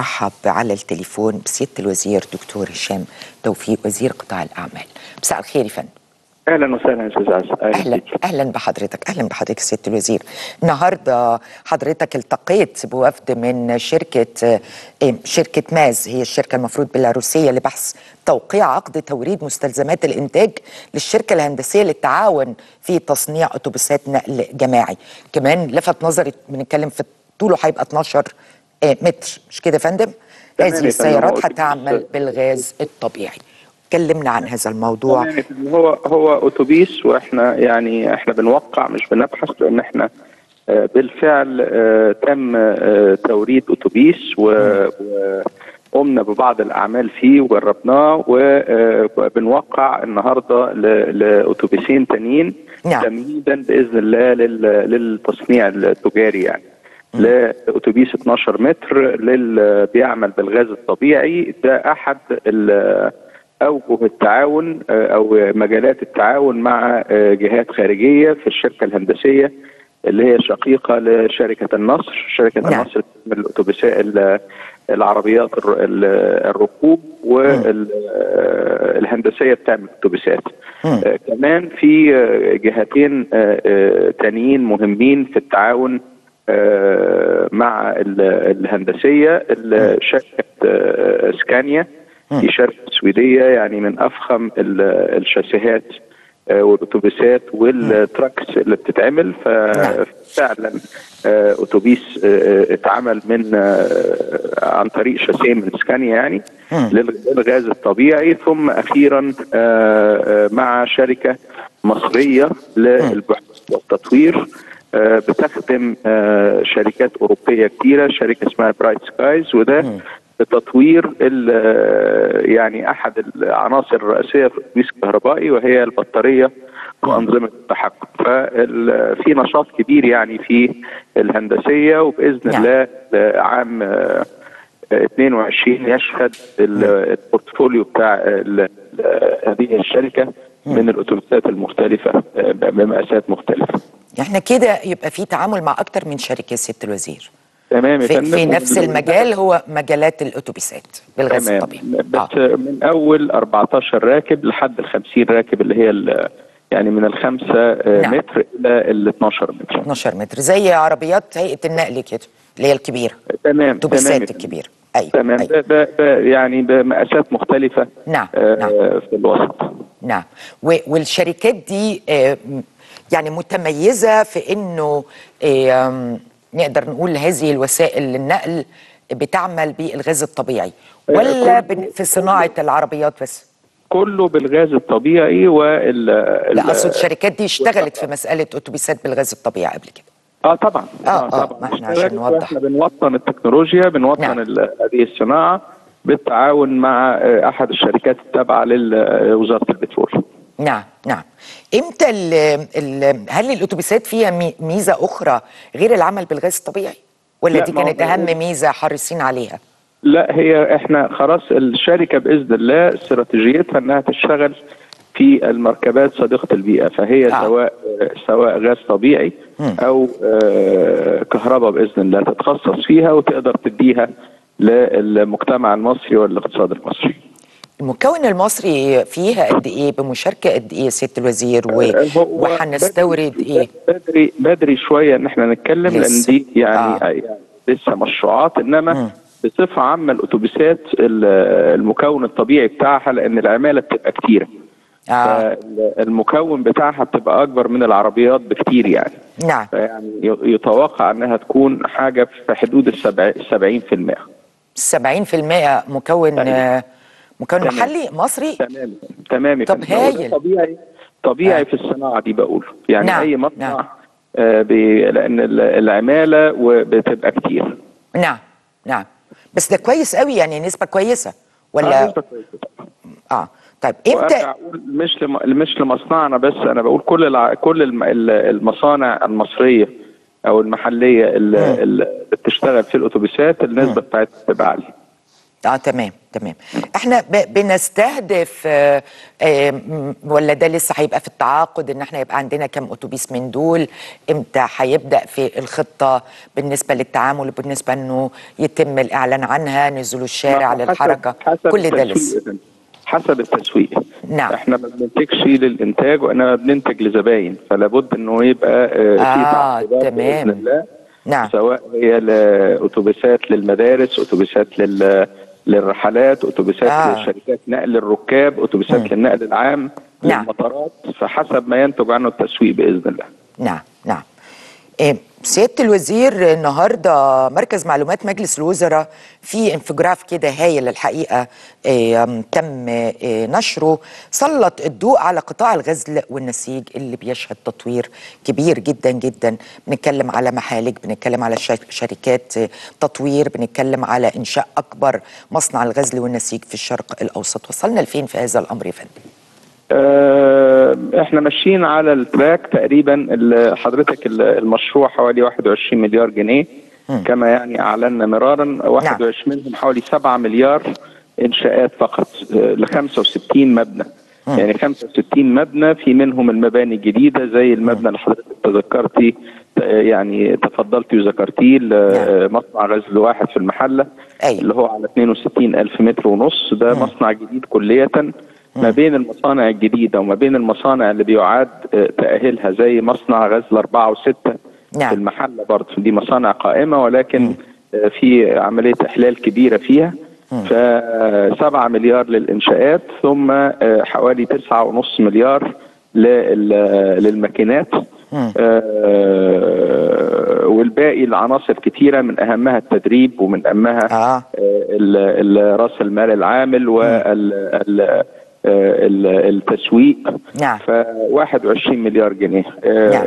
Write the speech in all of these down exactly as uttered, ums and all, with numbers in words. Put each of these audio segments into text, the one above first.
رحب على التليفون بسيادة الوزير دكتور هشام توفيق وزير قطاع الأعمال. مساء الخير يا فندم. اهلا وسهلا يا استاذ عز. اهلا اهلا بحضرتك اهلا بحضرتك سياده الوزير. النهارده حضرتك التقيت بوفد من شركه شركه ماز، هي الشركه المفروض بيلاروسيه لبحث توقيع عقد توريد مستلزمات الانتاج للشركه الهندسيه للتعاون في تصنيع اتوبيسات نقل جماعي. كمان لفت نظري بنتكلم في طوله هيبقى اتناشر متر، مش كده يا فندم؟ هذه السيارات هتعمل بالغاز الطبيعي. كلمنا عن هذا الموضوع. هو هو اتوبيس، واحنا يعني احنا بنوقع مش بنبحث، لان احنا بالفعل تم توريد اتوبيس وقمنا ببعض الاعمال فيه وجربناه، وبنوقع النهارده لاتوبيسين تانيين تمهيدا باذن الله للتصنيع التجاري، يعني لاتوبيس اتناشر متر للي بيعمل بالغاز الطبيعي. ده احد أوجه التعاون أو مجالات التعاون مع جهات خارجية في الشركة الهندسية اللي هي شقيقة لشركة النصر. شركة نعم. النصر من الأتوبيسات العربيات الركوب والهندسية بتعمل أتوبيسات. كمان في جهتين تانيين مهمين في التعاون مع الهندسية. شركة سكانيا دي شركة سويدية، يعني من أفخم الشاسيهات والأتوبيسات والتراكس اللي بتتعمل. ففعلا أتوبيس اتعمل من عن طريق شاسيه من سكانيا يعني للغاز الطبيعي. ثم أخيرا مع شركة مصرية للبحث والتطوير بتخدم شركات أوروبية كتيرة، شركة اسمها برايت سكايز، وده تطوير يعني احد العناصر الرئيسيه في الاتوبيس الكهربائي، وهي البطاريه وانظمه التحكم. ففي نشاط كبير يعني في الهندسيه، وباذن الله عام اثنين وعشرين يشهد البورتفوليو بتاع هذه الشركه من الاتوبيسات المختلفه بمقاسات مختلفه. احنا كده يبقى في تعامل مع اكتر من شركه سياده الوزير. تمام في, في نفس المجال، هو مجالات الاتوبيسات بالغاز الطبيعي. بس آه. من اول أربعتاشر راكب لحد ال خمسين راكب، اللي هي يعني من الخمسة نعم. متر الى ال اتناشر متر. اتناشر متر زي عربيات هيئه النقل كده اللي هي الكبيره. تمام. الاتوبيسات الكبيره. ايوه تمام. أيوة. ب ب يعني بمقاسات مختلفه. نعم. آه نعم. في الوسط. نعم. والشركات دي آه يعني متميزه في انه آه نقدر نقول هذه الوسائل للنقل بتعمل بالغاز الطبيعي، ولا في صناعة العربيات بس؟ كله بالغاز الطبيعي. وال لا أقصد الشركات دي اشتغلت في مسألة أتوبيسات بالغاز الطبيعي قبل كده. اه طبعا. اه اه طبعا. ما احنا عشان نوضح، احنا بنوطن التكنولوجيا، بنوطن نعم. هذه الصناعة بالتعاون مع احد الشركات التابعة لوزارة البترول. نعم نعم. امتى ال ال هل الاتوبيسات فيها ميزه اخرى غير العمل بالغاز الطبيعي، ولا دي كانت اهم ميزه حريصين عليها؟ لا، هي احنا خلاص الشركه باذن الله استراتيجيتها انها تشتغل في المركبات صديقه البيئه، فهي آه. سواء سواء غاز طبيعي م. او آه كهرباء باذن الله تتخصص فيها وتقدر تديها للمجتمع المصري والاقتصاد المصري. المكون المصري فيها قد ايه، بمشاركه قد ايه سياده الوزير، وهنستورد ايه؟ بدري بدري شويه ان احنا نتكلم، لان دي يعني, آه. يعني لسه مشروعات، انما م. بصفه عامه الاتوبيسات المكون الطبيعي بتاعها، لان العماله بتبقى كتيره. آه. المكون بتاعها بتبقى اكبر من العربيات بكتير يعني. نعم. يعني يتوقع انها تكون حاجه في حدود ال سبعين في المية. سبعين في المية مكون آه. مكون تمام. محلي مصري. تمام تمام. طب هايل. طبيعي طبيعي آه. في الصناعه دي بقول يعني نعم. اي مصنع نعم. آه لان العماله بتبقى كتير. نعم نعم. بس ده كويس قوي، يعني نسبه كويسه ولا؟ آه نسبه كويسه. اه طيب امتى؟ مش لم... مش لمصنعنا بس، انا بقول كل الع... كل الم... المصانع المصريه او المحليه اللي, اللي بتشتغل في الاتوبيسات النسبه بتاعتها بتبقى عاليه. اه تمام تمام. احنا بنستهدف آه آه ولا ده لسه هيبقى في التعاقد ان احنا يبقى عندنا كم اتوبيس من دول؟ امتى هيبدا في الخطه بالنسبه للتعامل وبالنسبه انه يتم الاعلان عنها، نزلوا الشارع للحركه؟ حسب كل ده لسه حسب التسويق. نعم. احنا ما بننتجش للانتاج وانما بننتج لزباين، فلا بد انه يبقى آه في تعاقدات تمام. باذن الله. نعم. سواء هي لاتوبيسات للمدارس، اتوبيسات لل للرحلات، اتوبيسات آه. لشركات نقل الركاب، اتوبيسات م. للنقل العام، نعم. للمطارات، فحسب ما ينتج عنه التسويق باذن الله. نعم نعم. إيه سيادة الوزير، النهارده مركز معلومات مجلس الوزراء في انفجراف كده هايل الحقيقه إيه تم إيه نشره، سلط الضوء على قطاع الغزل والنسيج اللي بيشهد تطوير كبير جدا جدا. بنتكلم على محالج، بنتكلم على شركات تطوير، بنتكلم على انشاء اكبر مصنع الغزل والنسيج في الشرق الاوسط. وصلنا لفين في هذا الامر يا فندم؟ احنا ماشيين على التراك تقريبا. حضرتك المشروع حوالي واحد وعشرين مليار جنيه م. كما يعني اعلنا مرارا. واحد وعشرين منهم حوالي سبعة مليار انشاءات فقط ل خمسة وستين مبنى. م. يعني خمسة وستين مبنى، في منهم المباني الجديده زي المبنى اللي حضرتك تذكرتي يعني تفضلتي وذكرتيه، مصنع غزل واحد في المحله أي. اللي هو على اثنين وستين ألف متر ونص. ده م. مصنع جديد كليه. ما بين المصانع الجديدة وما بين المصانع اللي بيعاد تأهيلها زي مصنع غزل أربعة وستة نعم. في المحلة برضه، دي مصانع قائمة ولكن م. في عملية إحلال كبيرة فيها. فسبعة مليار للإنشاءات، ثم حوالي تسعة ونص مليار للماكينات، والباقي العناصر كتيرة من أهمها التدريب ومن أهمها آه. رأس المال العامل وال التسويق. نعم. ف واحد وعشرين مليار جنيه. نعم.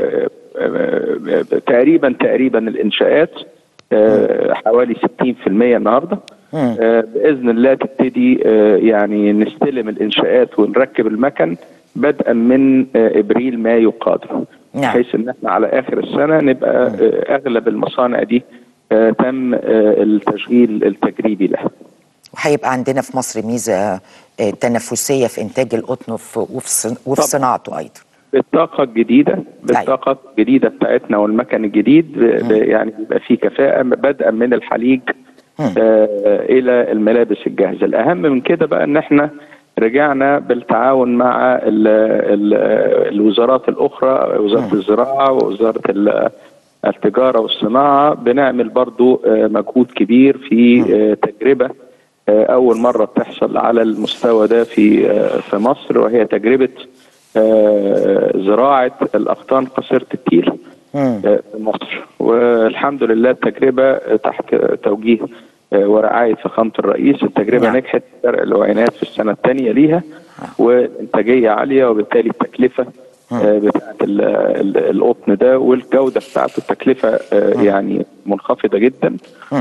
تقريبا تقريبا الانشاءات حوالي ستين في المية النهارده. باذن الله تبتدي يعني نستلم الانشاءات ونركب المكن بدءا من ابريل مايو القادم. نعم. بحيث ان احنا على اخر السنه نبقى اغلب المصانع دي تم التشغيل التجريبي لها. وهيبقى عندنا في مصر ميزه تنافسيه في انتاج القطن وفي وفي صناعته ايضا. بالطاقه الجديده بالطاقه الجديده بتاعتنا والمكن الجديد يعني بيبقى فيه كفاءه بدءا من الحليج آه الى الملابس الجاهزه. الاهم من كده بقى ان احنا رجعنا بالتعاون مع ال ال الوزارات الاخرى، وزاره م. الزراعه ووزاره التجاره والصناعه، بنعمل برضو آه مجهود كبير في آه تجربه أول مرة بتحصل على المستوى ده في في مصر، وهي تجربة زراعة الأقطان قصيرة التيل في مصر. والحمد لله التجربة تحت توجيه ورعاية فخامة الرئيس. التجربة نعم. نجحت فرق العينات في السنة الثانية ليها، والإنتاجية عالية، وبالتالي التكلفة بتاعت القطن ده والجودة بتاعته التكلفة يعني منخفضة جدا،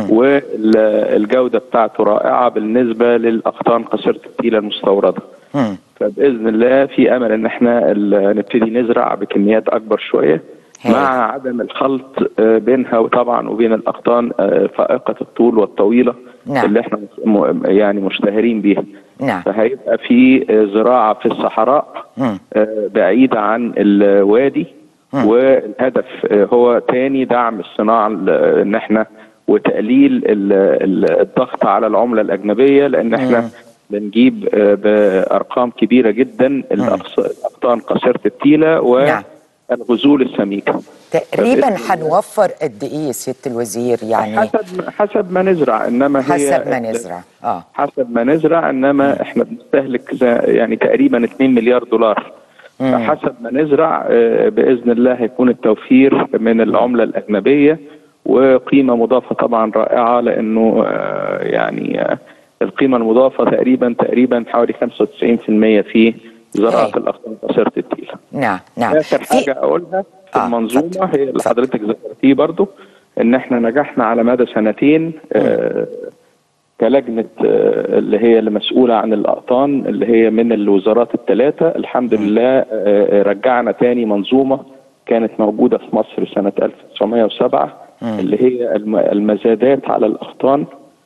والجودة بتاعته رائعة بالنسبة للأقطان قصيرة التيل المستوردة. فبإذن الله في أمل إن احنا نبتدي نزرع بكميات أكبر شوية، مع عدم الخلط بينها وطبعا وبين الأقطان فائقة الطول والطويلة نعم. اللي احنا يعني مشتهرين بيها. نعم. فهيبقى في زراعة في الصحراء م. بعيدة عن الوادي، م. والهدف هو تاني دعم الصناعة ان احنا وتقليل الضغط على العملة الأجنبية، لأن احنا م. بنجيب بأرقام كبيرة جدا الأقطان قصيرة التيلة و نعم. الغزول السميكة. تقريبا هنوفر قد ايه يا سيادة الوزير؟ يعني حسب حسب ما نزرع، انما حسب هي حسب ما نزرع اه حسب ما نزرع انما م. احنا بنستهلك يعني تقريبا اتنين مليار دولار. م. فحسب ما نزرع باذن الله هيكون التوفير من العملة الأجنبية وقيمة مضافة طبعا رائعة، لانه يعني القيمة المضافة تقريبا تقريبا حوالي خمسة وتسعين في المية في زراعة الأقطان قصيرة التيل. نعم نعم. آخر حاجة أقولها في آه المنظومة هي اللي حضرتك ذكرتيه برضو، إن إحنا نجحنا على مدى سنتين آه كلجنة آه اللي هي المسؤولة عن الأقطان اللي هي من الوزارات الثلاثة. الحمد م. لله آه رجعنا تاني منظومة كانت موجودة في مصر سنة ألف وتسعمائة وسبعة م. اللي هي المزادات على الأقطان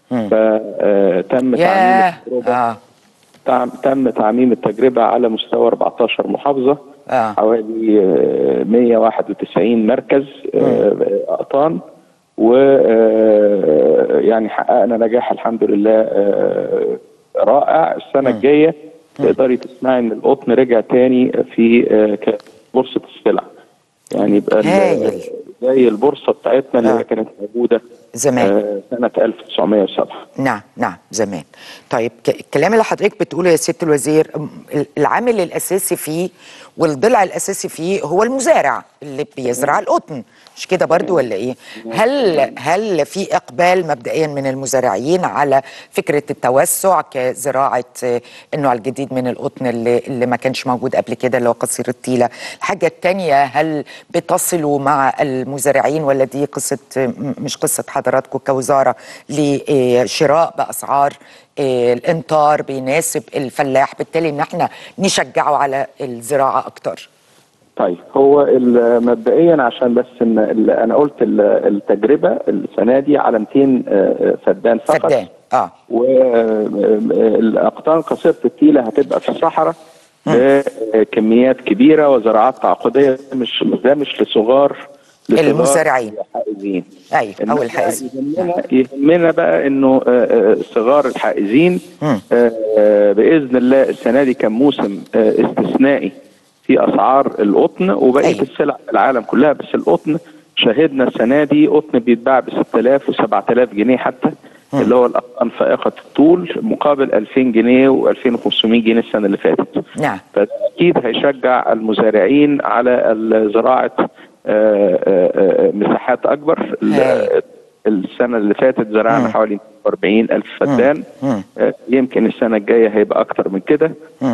فتم تعميم التجربه آه. تم تعميم التجربه على مستوى أربعتاشر محافظه، آه. حوالي مية وواحد وتسعين مركز اقطان، و يعني حققنا نجاح الحمد لله رائع. السنه الجايه تقدري تسمعي ان القطن رجع تاني في بورصه السلع، يعني يبقى زي البورصه بتاعتنا اللي آه. كانت موجوده زمان آه سنه ألف وتسعمية وسبعة. نعم نعم زمان. طيب الكلام اللي حضرتك بتقوله يا سياده الوزير العامل الاساسي فيه والضلع الاساسي فيه هو المزارع اللي بيزرع القطن، مش كده برضو ولا ايه؟ هل هل في اقبال مبدئيا من المزارعين على فكره التوسع كزراعه النوع الجديد من القطن اللي اللي ما كانش موجود قبل كده اللي هو قصير التيله؟ الحاجه الثانيه، هل بتصلوا مع المزارعين ولا دي قصه مش قصه حضراتكم كوزاره لشراء باسعار الانطار بيناسب الفلاح، بالتالي ان احنا نشجعه على الزراعه اكتر؟ طيب هو مبدئيا عشان بس ان انا قلت التجربه السنه دي على مئتين فدان فقط، فدان اه والاقطان قصيره التيله هتبقى في الصحراء بكميات كبيره وزراعات تعاقديه، مش ده مش لصغار المزارعين الحائزين. ايوه او الحائزين. يهمنا, يهمنا بقى انه صغار الحائزين باذن الله السنه دي كان موسم استثنائي في اسعار القطن وبقيه أيوة. السلع في العالم كلها، بس القطن شهدنا السنه دي قطن بيتباع ب ستة آلاف وسبعة آلاف جنيه حتى، م. اللي هو الاقطان فائقه الطول، مقابل ألفين جنيه وألفين وخمسمية جنيه السنه اللي فاتت. نعم. فاكيد هيشجع المزارعين على زراعه مساحات اكبر. السنه اللي فاتت زرعنا حوالي مئتين وأربعين ألف فدان، يمكن السنه الجايه هيبقى اكتر من كده،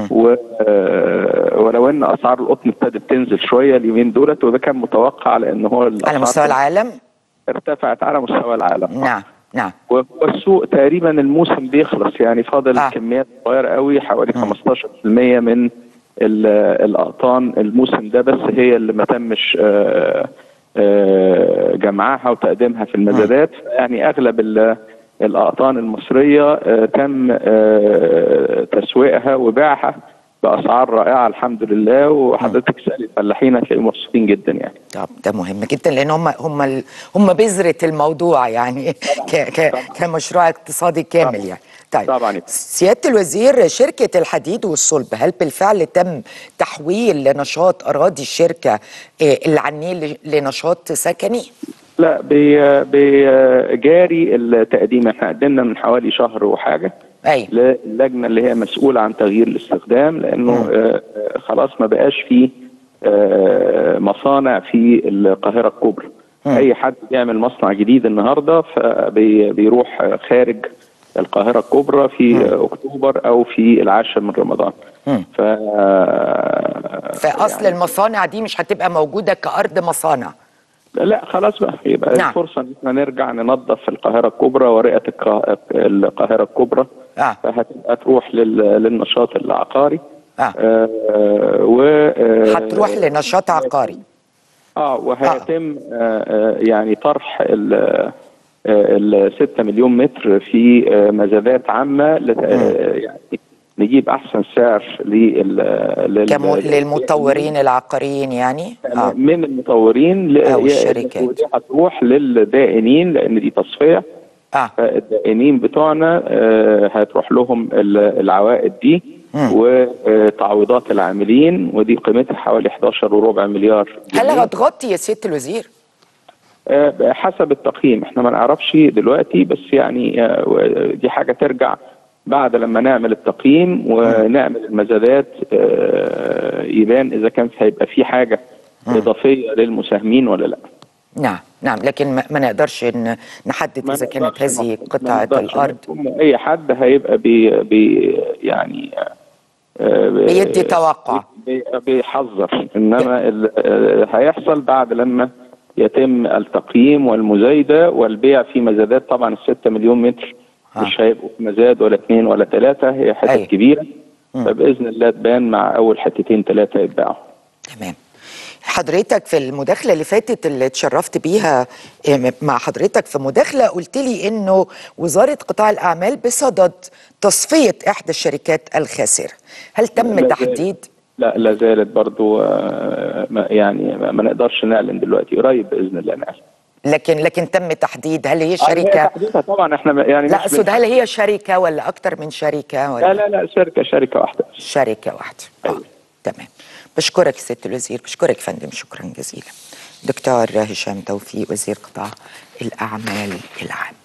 ولو ان اسعار القطن ابتدت تنزل شويه اليومين دولت، وده كان متوقع لان هو على مستوى العالم ارتفعت على مستوى العالم. نعم نعم. والسوق تقريبا الموسم بيخلص، يعني فاضل آه. كميات صغيره قوي، حوالي خمستاشر بالمية من الاقطان الموسم ده بس هي اللي ما تمش آآ آآ جمعها وتقديمها في المزادات، يعني اغلب الاقطان المصريه تم تسويقها وبيعها باسعار رائعه الحمد لله، وحضرتك سالي الفلاحين هتلاقيهم مبسوطين جدا يعني. طب ده مهم جدا لان هم هم هم بذره الموضوع يعني ك ك كمشروع اقتصادي كامل طبعا. يعني. طيب طبعا. سياده الوزير، شركه الحديد والصلب هل بالفعل تم تحويل لنشاط اراضي الشركه اللي على النيل لنشاط سكني؟ لا، بجاري التقديم. احنا قدمنا من حوالي شهر وحاجه أيوة. للجنه اللي هي مسؤوله عن تغيير الاستخدام، لانه آه خلاص ما بقاش في آه مصانع في القاهره الكبرى. مم. اي حد بيعمل مصنع جديد النهارده فبيروح خارج القاهره الكبرى في مم. اكتوبر او في العاشر من رمضان. ف فاصل يعني المصانع دي مش هتبقى موجوده كارض مصانع. لا خلاص بقى، يبقى نعم. الفرصه ان احنا نرجع ننظف القاهره الكبرى ورئه القاهره الكبرى، آه. فهتبقى تروح للنشاط العقاري. اه, آه و هتروح لنشاط عقاري. اه وهيتم آه يعني طرح ال ستة مليون متر في مزادات عامه، يعني نجيب احسن سعر لل كمو... للمطورين العقاريين يعني آه. من المطورين او الشركات، ودي هتروح للدائنين لان دي تصفيه. اه فالدائنين بتوعنا آه هتروح لهم العوائد دي م. وتعويضات العاملين، ودي قيمتها حوالي حداشر وربع مليار جنيه. هل هتغطي يا سياده الوزير؟ آه حسب التقييم، احنا ما نعرفش دلوقتي، بس يعني آه دي حاجه ترجع بعد لما نعمل التقييم ونعمل المزادات آه يبان اذا كان هيبقى في حاجه م. اضافيه للمساهمين ولا لا. نعم نعم، لكن ما نقدرش نحدد اذا كانت هذه قطعه الارض. اي حد هيبقى بي بي يعني آه بيدي توقع، بي بيحذر، انما هيحصل بعد لما يتم التقييم والمزايده والبيع في مزادات. طبعا الستة مليون متر مش هيبقوا في مزاد ولا اثنين ولا ثلاثه، هي حتت أيوة. كبيره، فباذن الله تبان مع اول حتتين ثلاثه يتباعوا. تمام. حضرتك في المداخلة اللي فاتت اللي اتشرفت بيها مع حضرتك في مداخلة قلت لي انه وزارة قطاع الاعمال بصدد تصفية احدى الشركات الخاسرة، هل تم لا تحديد؟ لا لا زالت برضو يعني ما نقدرش نعلن دلوقتي، قريب باذن الله نعلن. لكن لكن تم تحديد هل هي شركة؟ هي تحديدها طبعا احنا يعني لا اقصد هل هي شركة ولا اكتر من شركة ولا؟ لا لا لا شركة شركة واحدة. شركة واحدة. اه تمام. بشكرك سيادة الوزير، بشكرك فندم، شكرا جزيلا. دكتور هشام توفيق وزير قطاع الأعمال العام.